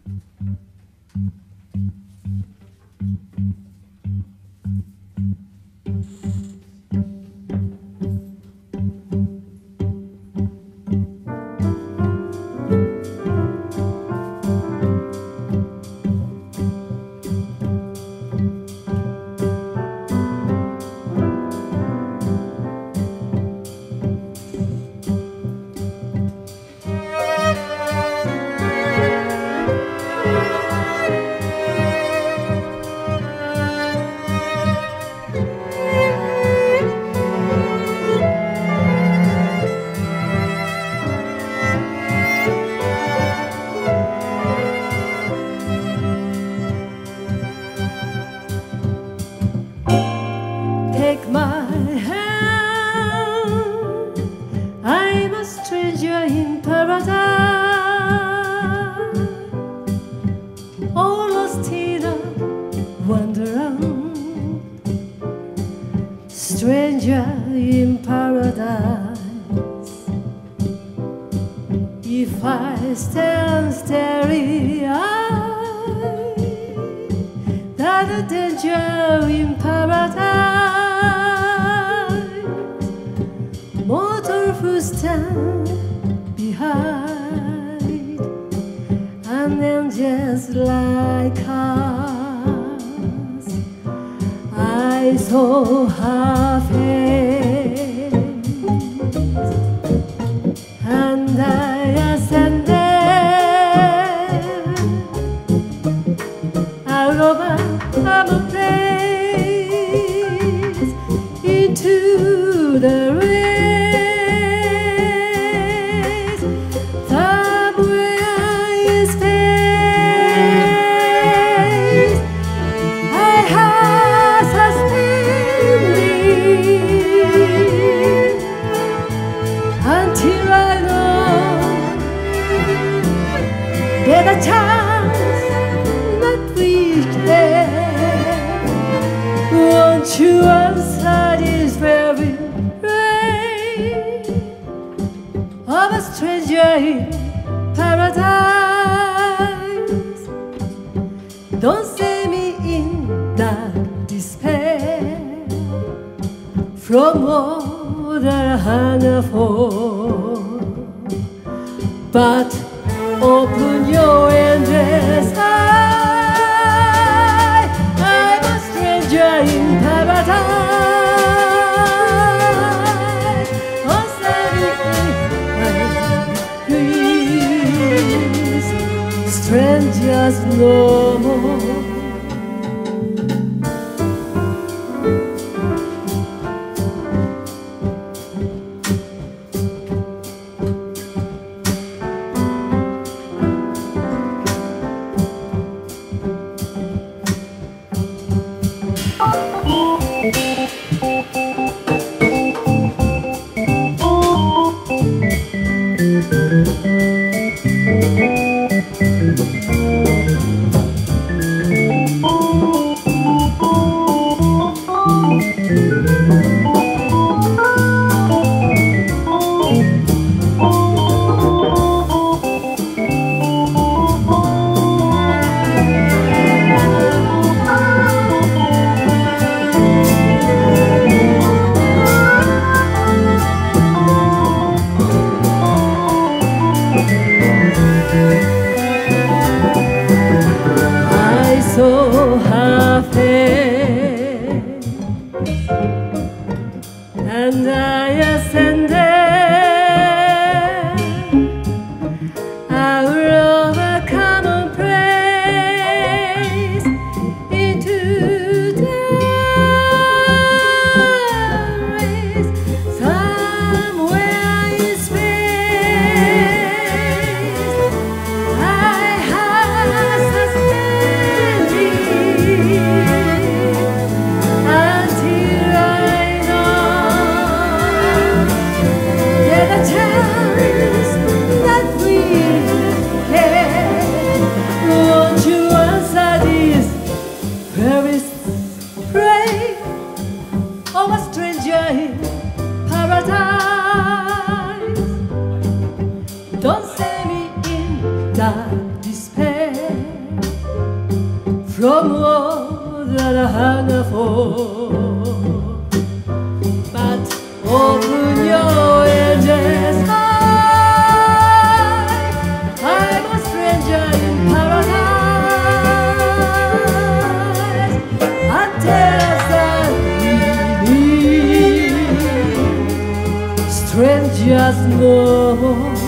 Stranger in paradise. If I stand starry-eyed, that a danger in paradise. Mortal who stand behind, and angels like us. I saw her face, and I ascended out of a place into the race, somewhere in space. I have suspended until I know there's a chance that we can. Won't you answer this very rain of a stranger in paradise? Don't send me in dark despair from all that hunger for, but open your endless eye. I'm a stranger in paradise. Oh, send me in, please. Strangers no more. So happy, and I ascended out of a common place into the race, somewhere in space. I have suspended until I know there's a chance that we can. Won't you answer this very prayer of a stranger in paradise? Don't send me in dark despair from all that I hunger for. But open your endless eyes. I'm a stranger in paradise. Until that we meet, strangers no more.